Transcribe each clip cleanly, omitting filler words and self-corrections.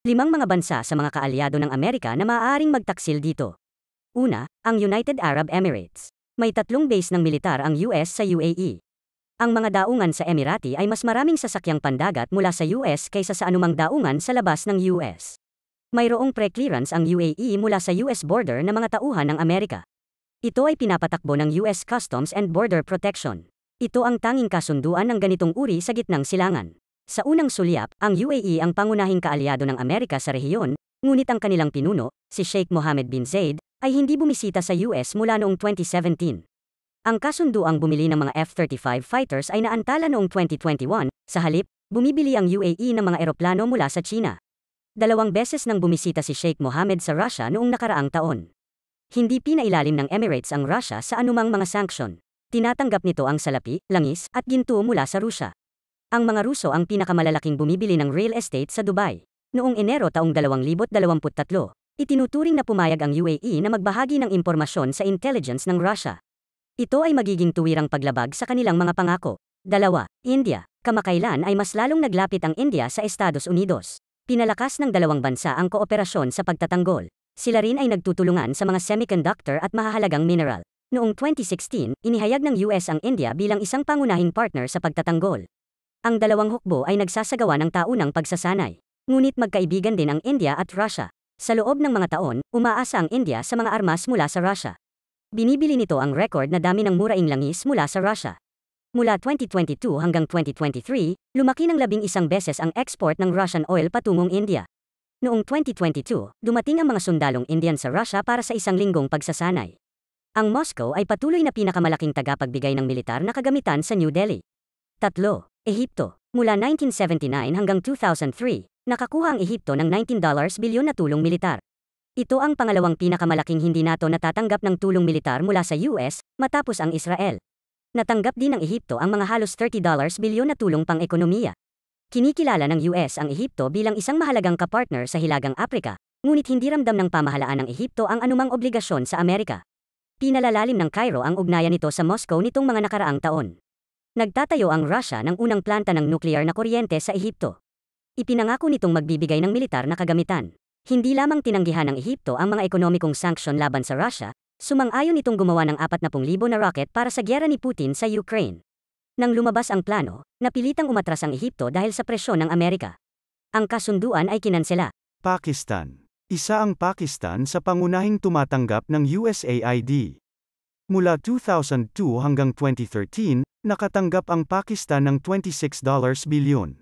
Limang mga bansa sa mga kaalyado ng Amerika na maaaring magtaksil dito. Una, ang United Arab Emirates. May 3 base ng militar ang US sa UAE. Ang mga daungan sa Emirati ay mas maraming sasakyang pandagat mula sa US kaysa sa anumang daungan sa labas ng US. Mayroong pre-clearance ang UAE mula sa US border na mga tauhan ng Amerika. Ito ay pinapatakbo ng US Customs and Border Protection. Ito ang tanging kasunduan ng ganitong uri sa gitnang silangan. Sa unang sulyap, ang UAE ang pangunahing kaalyado ng Amerika sa rehiyon, ngunit ang kanilang pinuno, si Sheikh Mohammed bin Zayed, ay hindi bumisita sa US mula noong 2017. Ang kasunduang bumili ng mga F-35 fighters ay naantala noong 2021, sa halip, bumibili ang UAE ng mga eroplano mula sa China. 2 beses nang bumisita si Sheikh Mohammed sa Russia noong nakaraang taon. Hindi pinailalim ng Emirates ang Russia sa anumang mga sanksyon. Tinatanggap nito ang salapi, langis, at ginto mula sa Rusya. Ang mga Ruso ang pinakamalalaking bumibili ng real estate sa Dubai. Noong Enero taong 2023, itinuturing na pumayag ang UAE na magbahagi ng impormasyon sa intelligence ng Russia. Ito ay magiging tuwirang paglabag sa kanilang mga pangako. 2. India. Kamakailan ay mas lalong naglapit ang India sa Estados Unidos. Pinalakas ng dalawang bansa ang kooperasyon sa pagtatanggol. Sila rin ay nagtutulungan sa mga semiconductor at mahahalagang mineral. Noong 2016, inihayag ng US ang India bilang isang pangunahing partner sa pagtatanggol. Ang dalawang hukbo ay nagsasagawa ng taunang pagsasanay. Ngunit magkaibigan din ang India at Russia. Sa loob ng mga taon, umaasa ang India sa mga armas mula sa Russia. Binibili nito ang record na dami ng muraing langis mula sa Russia. Mula 2022 hanggang 2023, lumaki ng 11 beses ang export ng Russian oil patungong India. Noong 2022, dumating ang mga sundalong Indian sa Russia para sa 1 linggong pagsasanay. Ang Moscow ay patuloy na pinakamalaking tagapagbigay ng militar na kagamitan sa New Delhi. 3. Ehipto. Mula 1979 hanggang 2003, nakakuha ang Ehipto ng $19 bilyon na tulong militar. Ito ang pangalawang pinakamalaking hindi NATO natatanggap ng tulong militar mula sa US, matapos ang Israel. Natanggap din ng Ehipto ang mga halos $30 bilyon na tulong pang-ekonomiya. Kinikilala ng US ang Ehipto bilang isang mahalagang kapartner sa Hilagang Aprika, ngunit hindi ramdam ng pamahalaan ng Ehipto ang anumang obligasyon sa Amerika. Pinalalalim ng Cairo ang ugnayan nito sa Moscow nitong mga nakaraang taon. Nagtatayo ang Russia ng unang planta ng nuclear na kuryente sa Ehipto. Ipinangako nitong magbibigay ng militar na kagamitan. Hindi lamang tinanggihan ng Ehipto ang mga ekonomikong sanksyon laban sa Russia, sumang-ayon itong gumawa ng 40,000 na rocket para sa gyera ni Putin sa Ukraine. Nang lumabas ang plano, napilitang umatras ang Ehipto dahil sa presyon ng Amerika. Ang kasunduan ay kinansela. Pakistan. Isa ang Pakistan sa pangunahing tumatanggap ng USAID. Mula 2002 hanggang 2013, nakatanggap ang Pakistan ng $26 bilyon.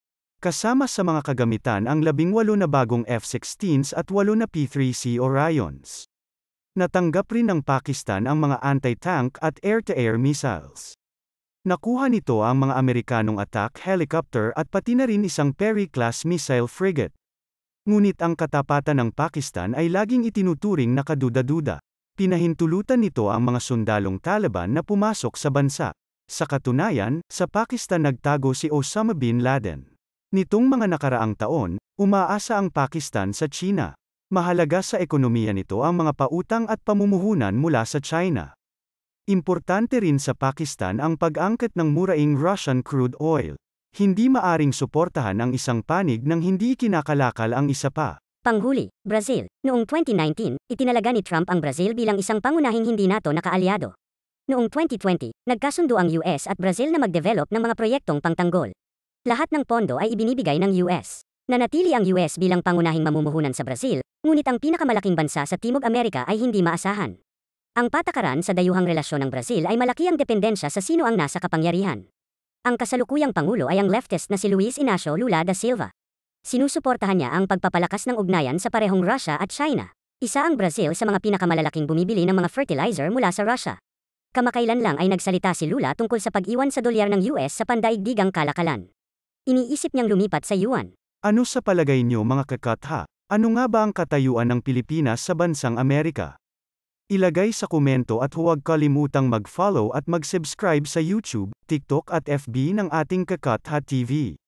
Kasama sa mga kagamitan ang 18 na bagong F-16s at 8 na P-3C Orions. Natanggap rin ng Pakistan ang mga anti-tank at air-to-air missiles. Nakuha nito ang mga Amerikanong attack helicopter at pati na rin isang Perry-class missile frigate. Ngunit ang katapatan ng Pakistan ay laging itinuturing na kaduda-duda. Pinahintulutan nito ang mga sundalong Taliban na pumasok sa bansa. Sa katunayan, sa Pakistan nagtago si Osama bin Laden. Nitong mga nakaraang taon, umaasa ang Pakistan sa China. Mahalaga sa ekonomiya nito ang mga pautang at pamumuhunan mula sa China. Importante rin sa Pakistan ang pag-angkat ng muraing Russian crude oil. Hindi maaring suportahan ang isang panig nang hindi kinakalakal ang isa pa. Panghuli, Brazil. Noong 2019, itinalaga ni Trump ang Brazil bilang isang pangunahing hindi NATO na kaalyado. Noong 2020, nagkasundo ang US at Brazil na mag-develop ng mga proyektong pangtanggol. Lahat ng pondo ay ibinibigay ng US. Nanatili ang US bilang pangunahing mamumuhunan sa Brazil, ngunit ang pinakamalaking bansa sa Timog Amerika ay hindi maasahan. Ang patakaran sa dayuhang relasyon ng Brazil ay malaki ang dependensya sa sino ang nasa kapangyarihan. Ang kasalukuyang pangulo ay ang leftist na si Luiz Inacio Lula da Silva. Sinusuportahan niya ang pagpapalakas ng ugnayan sa parehong Russia at China. Isa ang Brazil sa mga pinakamalalaking bumibili ng mga fertilizer mula sa Russia. Kamakailan lang ay nagsalita si Lula tungkol sa pag-iwan sa dolyar ng US sa pandaigdigang kalakalan. Iniisip niyang lumipat sa yuan. Ano sa palagay niyo mga kakatha? Ano nga ba ang katayuan ng Pilipinas sa bansang Amerika? Ilagay sa komento at huwag kalimutang mag-follow at mag-subscribe sa YouTube, TikTok at FB ng ating Kakatha TV.